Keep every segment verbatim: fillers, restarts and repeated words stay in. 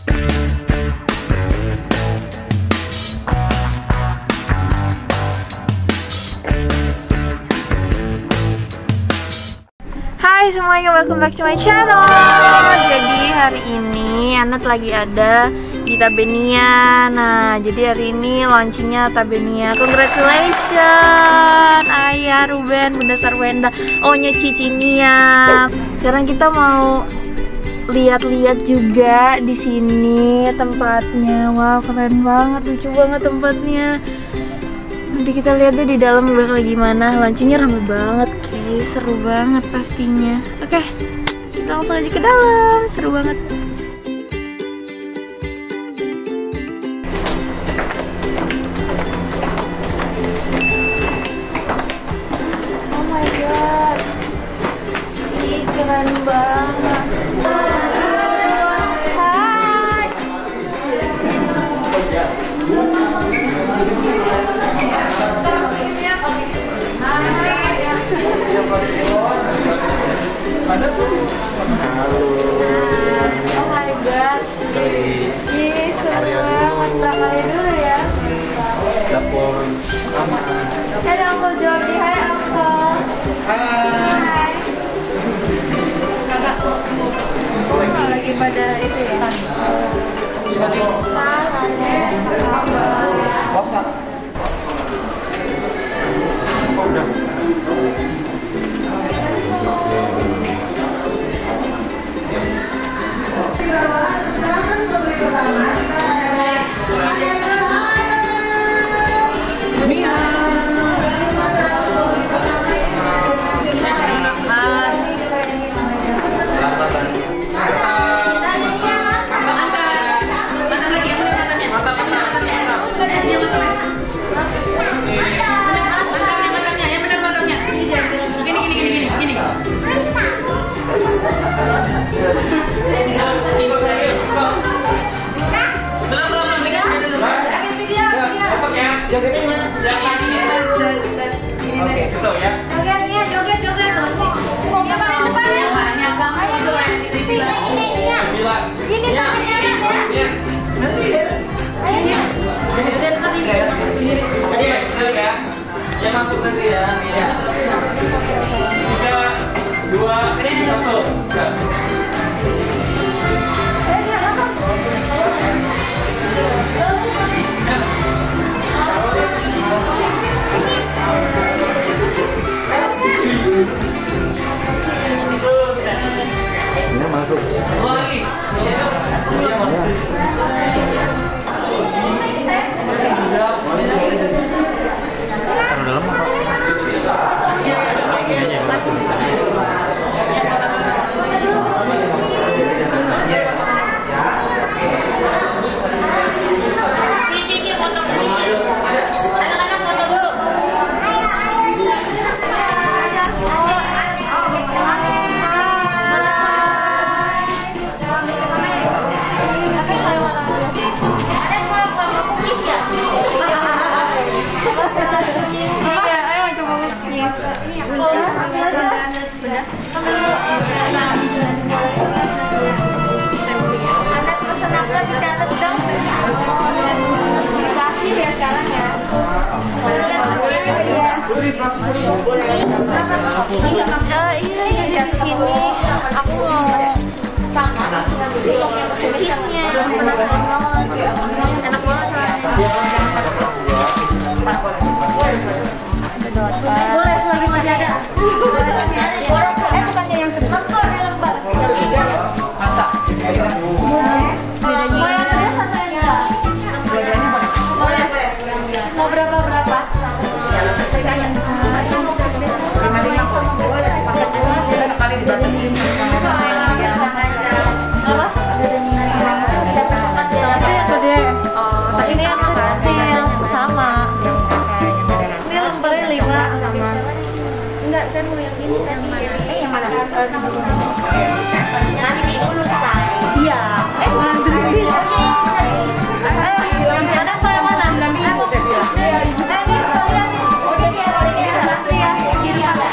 Hai semuanya, welcome back to my channel. Jadi hari ini Anet lagi ada di Tabenia. Nah, jadi hari ini launchingnya Tabenia. Congratulations Ayah, Ruben, Bunda Sarwenda, Onya Cicinia. Sekarang kita mau lihat-lihat juga di sini tempatnya. Wow, keren banget, lucu banget tempatnya. Nanti kita lihat deh di dalam bakal gimana. Launchingnya rame banget, guys, seru banget pastinya. Oke, kita langsung aja ke dalam, seru banget. Oh my god, ih keren banget. Oh my god, ih seru banget. Kali dulu ya. Dapur pertama. Hai Uncle Jody, hai Uncle. Hai. Kakak, oh, lagi pada itu ya? Paksa. Oh, udah. Jogetnya gimana? Yang ini oke, gitu ya. Jogetnya, joget, joget. Kok yang paling depan ya? Banyak banget itu yang ini bilang. Gini tangannya ya. Nanti ya. Ayo. Ini udah tadi ya. Oke, betul ya. Ya masuk nanti ya. Ya. Tiga, dua, satu. Ini masuk. Lagi. Taruh dalam apa? Uh, iya, jadi di sini aku mau cheese-nya yang penasaran banget. Enak banget soalnya. Ada dotan. Boleh lagi masih ada. Eh bukannya yang sebelah kok di lembar. Masak. Boleh. Mau yang ada satu aja. Boleh. Mau berapa berapa? Kali dibatasin. Apa? Tapi ini yang kecil sama. Ini lembarnya lima sama. Enggak, saya mau yang ini. Yang mana? Eh yang mana? Nanti dulu say. Iya. Eh ngantri. Eh yang ada saya mana? Eh ini saya nih. Oh jadi ada ini ngantri ya. Kiri ada.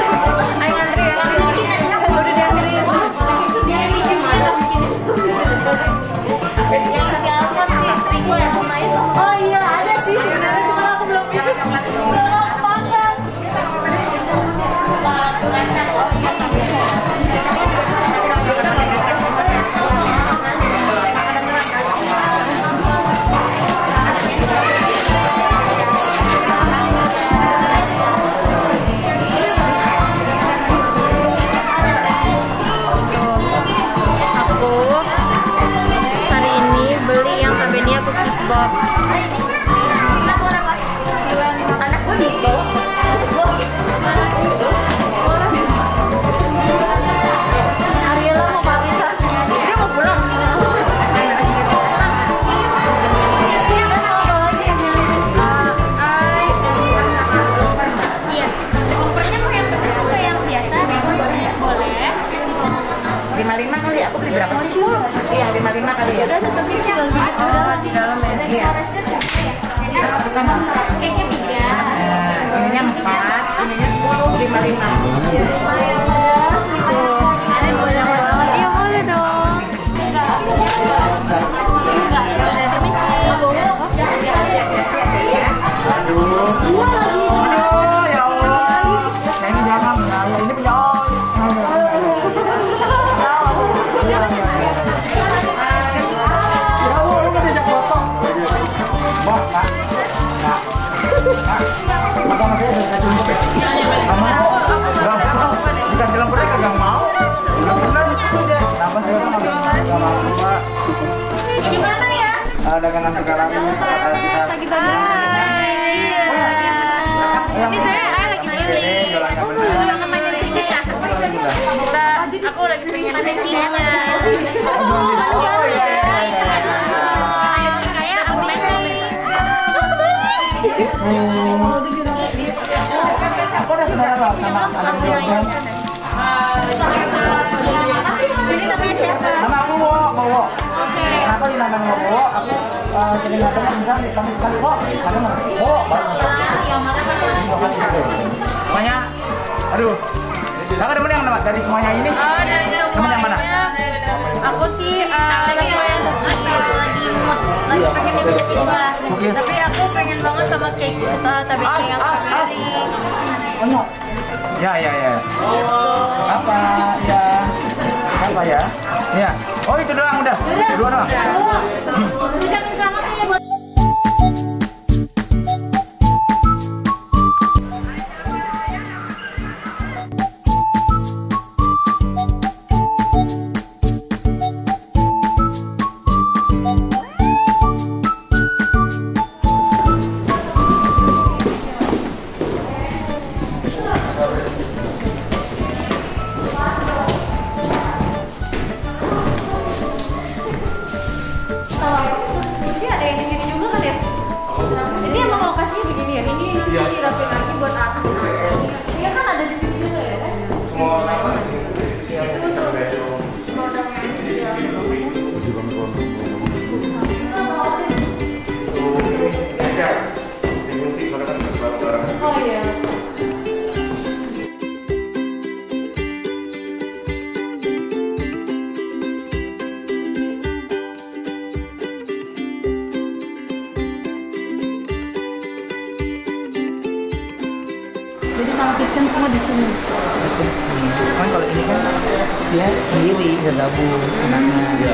Ayo ngantri ya. Udah diantri. Itu dia ini gimana? box. Anak gue gitu. Ariela mau pamit, dia mau pulang. Iya, kompornya mau yang pedas atau yang biasa? Boleh. lima puluh lima kali, aku beli berapa sih? Iya, lima puluh lima kali ya. Udah tutup di sini. Oh, di dalam ya. Iya. Kayaknya tiga. Nah, ininya empat, ininya sepuluh, lima puluh lima. Ada boleh banget. Iya boleh dong. Aduh. Aduh, ya Allah. Ini jangan, ya ini punya dikasih lampu dia kagak mau. Bener. Kenapa saya tuh kagak mau, Pak? Di mana ya? Ada dagangan sekarang ini Lagi banyak. Ini saya lagi beli. Aku juga kemarin di sini ya. Kita, aku lagi pengen makan cheese-nya. Oh iya iya. Kayak aku beli. Aku udah saudara loh sama anak Jombang. Ini namanya siapa? Nama aku Wo, Wo. Oke. Kenapa dinamain Wo? Aku sering ngadengnya misalnya di kamu sekali Wo, ada nggak? Wo, baru. Semuanya, aduh. Kakak demen yang mana? Dari semuanya ini? Oh, dari Demen yang mana? semuanya. Aku sih uh, lagi pengen cookies, lagi mood, lagi pengen di cookies lah. Cookies. Tapi aku pengen banget sama cake uh, tapi cake yang strawberry. Oh, no. Ya, ya, ya. Apa? Ya. Apa ya? Ya. Oh, itu doang udah. Itu dua doang. Jadi sama kitchen semua di sini. Kan kalau ini kan dia sendiri nggak gabung anaknya.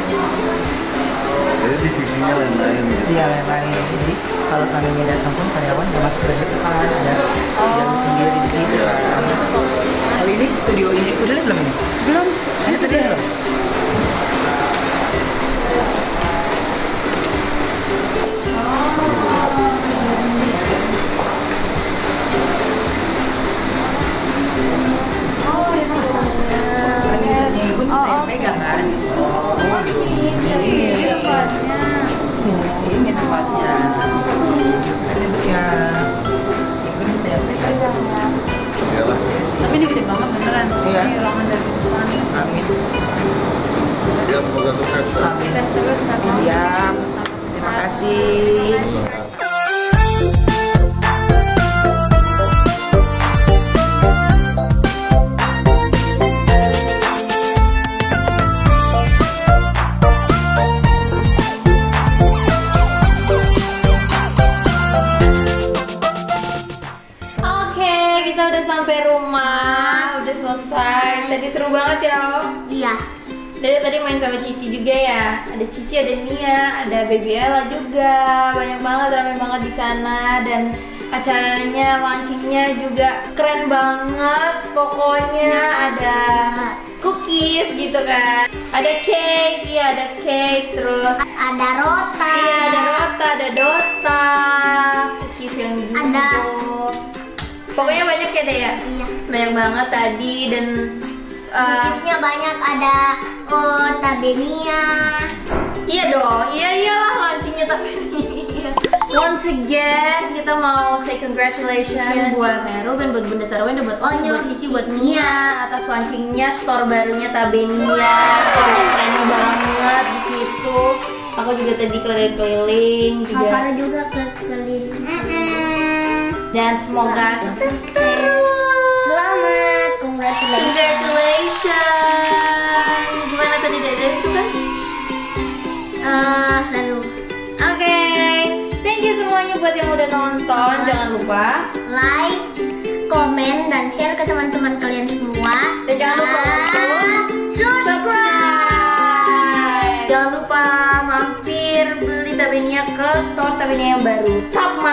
Jadi divisinya lain-lain ya? Iya lain-lain. Jadi kalau kami datang pun karyawan nggak masuk ke depan, ada yang sendiri di sini. Kali ini studio ini udah lihat belum ini? Belum. Ini tadi belum? Pegang kan? Oh, di sini. Ini tempatnya. Ini tempatnya. Ini bentuknya. Ini bentuknya pegang. Iyalah. Tapi ini gede banget beneran. Iya. Ini ruangan dari depan. Amin. Ya semoga sukses. Amin. Terus terus tapi Siap. Terima kasih. kita udah sampai rumah, udah selesai. Tadi seru banget ya, Om? Iya. Dari tadi main sama Cici juga ya. Ada Cici, ada Nia, ada Baby Ella juga. Banyak banget, ramai banget di sana. Dan acaranya, launchingnya juga keren banget. Pokoknya ada cookies gitu kan, ada cake, iya ada cake, terus ada rota, iya ada rota, ada Dota, cookies yang gitu. Ada. Pokoknya banyak ya deh ya. Iya. Banyak banget tadi dan uh, Cookiesnya banyak, ada oh, Tabenia. iya dong, iya iyalah launchingnya Tabenia. Once again kita mau say congratulations buat Vero dan buat Bunda Sarwenda, buat Om, buat Cici, buat Nia atas launchingnya store barunya Tabenia. Store keren banget di situ. Aku juga tadi keliling-keliling juga. Kakak juga keliling. Mm-mm. Dan semoga sukses. Selamat, congratulations. Congratulations. Gimana tadi Dede itu kan? Eh, selalu Oke, thank you semuanya buat yang udah nonton. Jangan lupa like, komen, dan share ke teman-teman kalian semua. dan jangan lupa untuk subscribe. Jangan lupa mampir beli Tabenia ke store Tabenia yang baru. Top